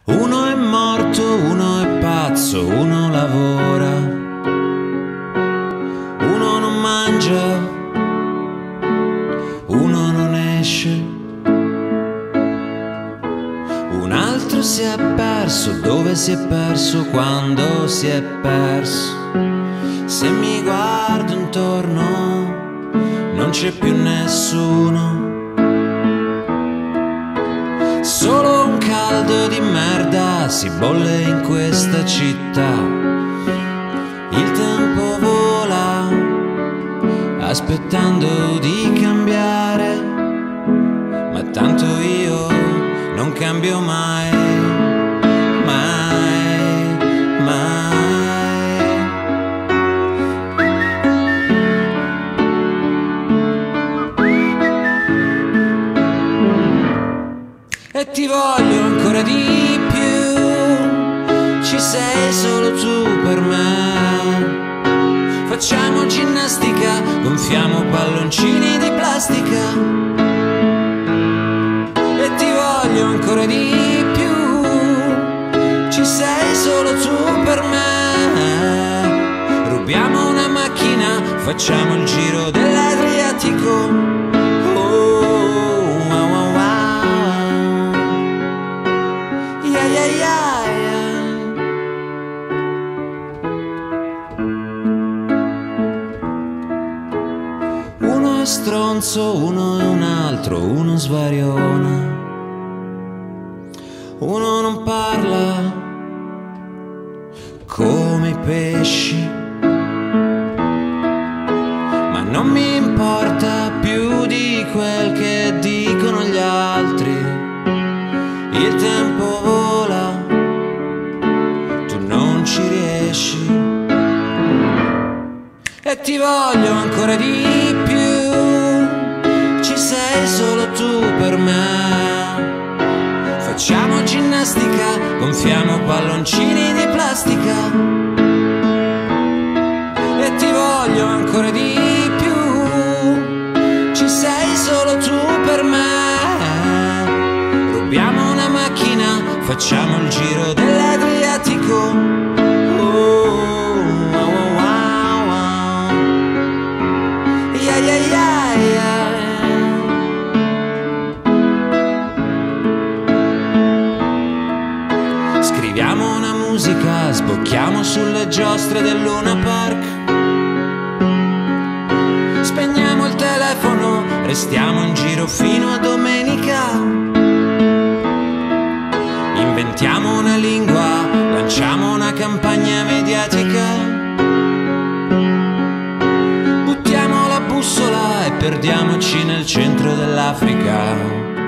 Uno è morto, uno è pazzo, uno lavora, uno non mangia, uno non esce, un altro si è perso. Dove si è perso? Quando si è perso? Se mi guardo intorno non c'è più nessuno, solo un caldo di merda si bolle in questa città. Il tempo vola aspettando di cambiare, ma tanto io non cambio mai, mai, mai. E ti voglio ancora di più, ci sei solo tu per me. Facciamo ginnastica, gonfiamo palloncini di plastica. E ti voglio ancora di più, ci sei solo tu per me. Rubiamo una macchina, facciamo il giro dell'Adriatico. Uno è stronzo, uno è un altro, uno svariona, uno non parla come i pesci, ma non mi importa più di quel che dicono gli altri. Il tempo vola, tu non ci riesci. E ti voglio ancora di più, ci sei solo tu per me. Facciamo ginnastica, gonfiamo palloncini di plastica. E ti voglio ancora di più, ci sei solo tu per me. Rubiamo una macchina, facciamo il giro dell'Adriatico. Scriviamo una musica, sbocchiamo sulle giostre del Luna Park. Spegniamo il telefono, restiamo in giro fino a domenica. Inventiamo una lingua, lanciamo una campagna mediatica. Buttiamo la bussola e perdiamoci nel centro dell'Africa.